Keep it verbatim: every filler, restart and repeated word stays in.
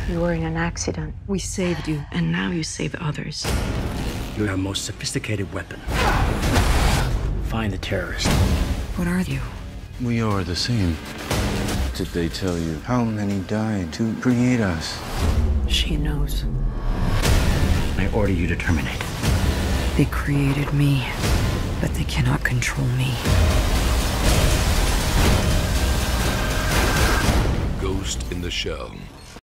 You were in an accident. We saved you, and now you save others. You're our most sophisticated weapon. Find the terrorist. What are you? We are the same. Did they tell you how many died to create us? She knows. I order you to terminate. They created me, but they cannot control me. Ghost in the Shell.